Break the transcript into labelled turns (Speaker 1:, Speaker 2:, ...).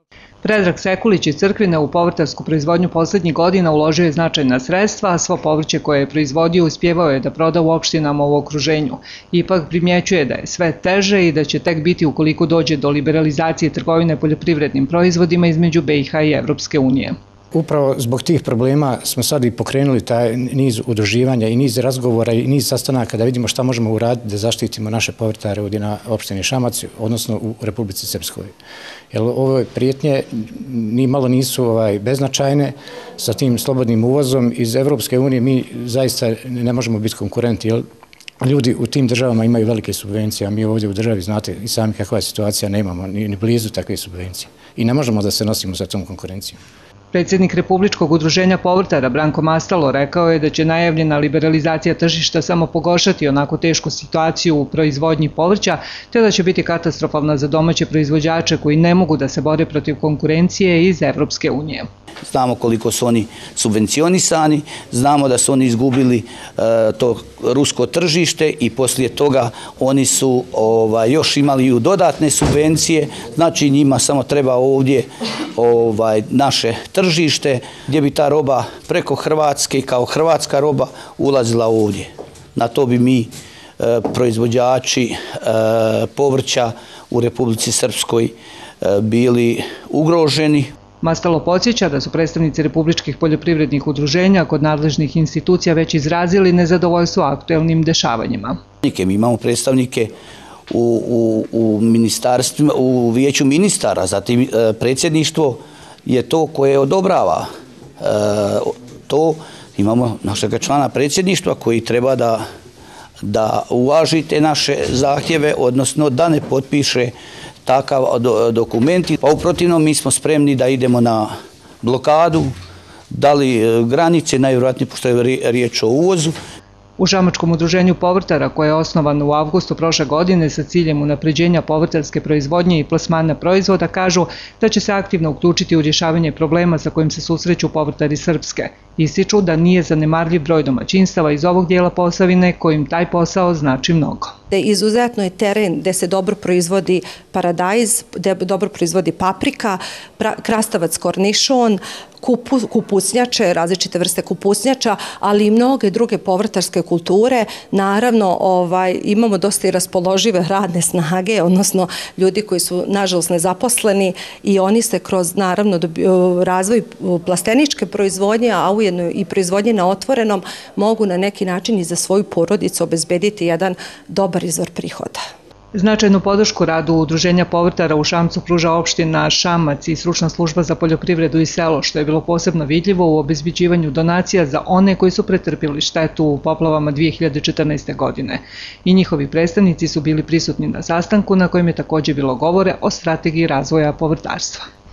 Speaker 1: Predrag Sekulić iz Crkvine u povrtarsku proizvodnju poslednjih godina uložio je značajna sredstva, a svo povrće koje je proizvodio uspjevao je da proda u opštinama u okruženju. Ipak primjećuje da je sve teže i da će tek biti ukoliko dođe do liberalizacije trgovine poljoprivrednim proizvodima između BiH i Evropske unije.
Speaker 2: Upravo zbog tih problema smo sad i pokrenuli taj niz udruživanja i niz razgovora i niz sastanaka da vidimo šta možemo uraditi da zaštitimo naše povrtare ovdje na opštini Šamac, odnosno u Republici Srpskoj. Jer ove prijetnje ni malo nisu beznačajne sa tim slobodnim uvozom iz Evropske unije. Mi zaista ne možemo biti konkurenti, jer ljudi u tim državama imaju velike subvencije, a mi ovdje u državi, znate i sami kakva je situacija, nemamo ni blizu takve subvencije i ne možemo da se nosimo sa tom konkurencijom.
Speaker 1: Predsjednik Republičkog udruženja povrtara Branko Mastalo rekao je da će najavljena liberalizacija tržišta samo pogoršati onako tešku situaciju u proizvodnji povrća, te da će biti katastrofalna za domaće proizvođače koji ne mogu da se bore protiv konkurencije iz Evropske unije.
Speaker 3: Znamo koliko su oni subvencionisani, znamo da su oni izgubili to rusko tržište i poslije toga oni su još imali i dodatne subvencije, znači njima samo treba ovdje naše tržište gdje bi ta roba preko Hrvatske kao hrvatska roba ulazila ovdje. Na to bi mi proizvođači povrća u Republici Srpskoj bili ugroženi.
Speaker 1: Mastalo podsjeća da su predstavnici republičkih poljoprivrednih udruženja kod nadležnih institucija već izrazili nezadovoljstvo aktuelnim dešavanjima.
Speaker 3: Mi imamo predstavnike u ministarstvima, u vijeću ministara, zatim predsjedništvo je to koje odobrava to. Imamo našeg člana predsjedništva koji treba da uvaži te naše zahtjeve, odnosno da ne potpiše takav dokument. Pa u protivnom mi smo spremni da idemo na blokadu, da li granice, najvjerojatnije pošto je riječ o uvozu.
Speaker 1: U Šamačkom udruženju povrtara, koje je osnovano u avgustu prošle godine sa ciljem unapređenja povrtarske proizvodnje i plasmana proizvoda, kažu da će se aktivno uključiti u rješavanje problema sa kojim se susreću povrtari Srpske. Ističu da nije zanemarljiv broj domaćinstava iz ovog dijela Posavine kojim taj posao znači mnogo.
Speaker 4: Izuzetno je teren gde se dobro proizvodi paradajz, gde dobro proizvodi paprika, krastavac kornišon, kupusnjače, različite vrste kupusnjača, ali i mnoge druge povrtarske kulture. Naravno, imamo dosta i raspoložive radne snage, odnosno ljudi koji su, nažalost, nezaposleni i oni se kroz, naravno, razvoj plasteničke proizvodnje, a ujedno i proizvodnje na otvorenom, mogu na neki način i za svoju porodicu obezbediti jedan dobar izvor prihoda.
Speaker 1: Značajnu podršku radu Udruženja povrtara u Šamcu pruža opština Šamac i Stručna služba za poljoprivredu i selo, što je bilo posebno vidljivo u obezbeđivanju donacija za one koji su pretrpili štetu u poplavama 2014. godine. I njihovi predstavnici su bili prisutni na sastanku na kojem je također bilo govore o strategiji razvoja povrtarstva.